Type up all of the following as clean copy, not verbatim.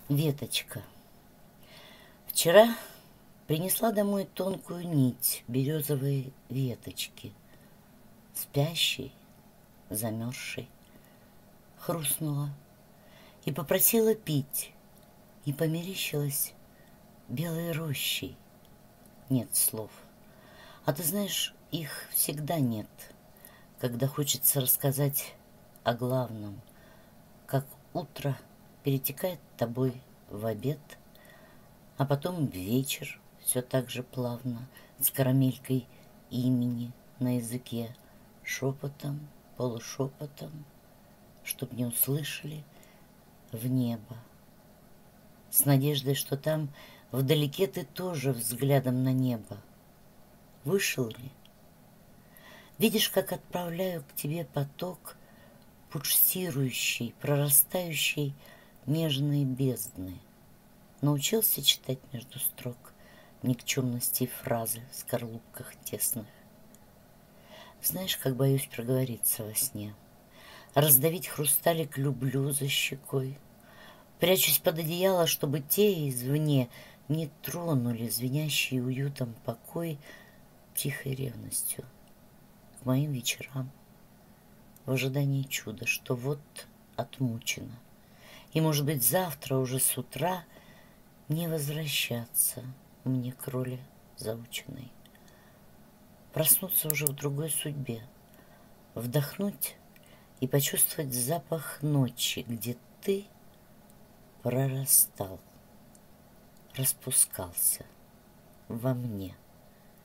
Веточка. Вчера принесла домой тонкую нить березовой веточки, спящей, замерзшей, хрустнула и попросила пить, и померещилась белой рощей. Нет слов. А ты знаешь, их всегда нет, когда хочется рассказать о главном, как утро перетекает тобой в обед, а потом в вечер все так же плавно, с карамелькой имени на языке, шепотом, полушепотом, чтоб не услышали, в небо. С надеждой, что там вдалеке ты тоже взглядом на небо. Вышел ли? Видишь, как отправляю к тебе поток пульсирующий, прорастающий нежной бездны. Научился читать между строк никчемности фразы в скорлупках тесных. Знаешь, как боюсь проговориться во сне, раздавить хрусталик люблю за щекой. Прячусь под одеяло, чтобы те извне не тронули звенящий уютом покой тихой ревностью к моим вечерам, в ожидании чуда, что вот отмучено, и, может быть, завтра уже с утра не возвращаться мне к роли заученной. Проснуться уже в другой судьбе, вдохнуть и почувствовать запах ночи, где ты прорастал, распускался во мне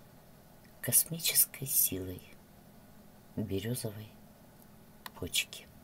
космической силой березовой почки.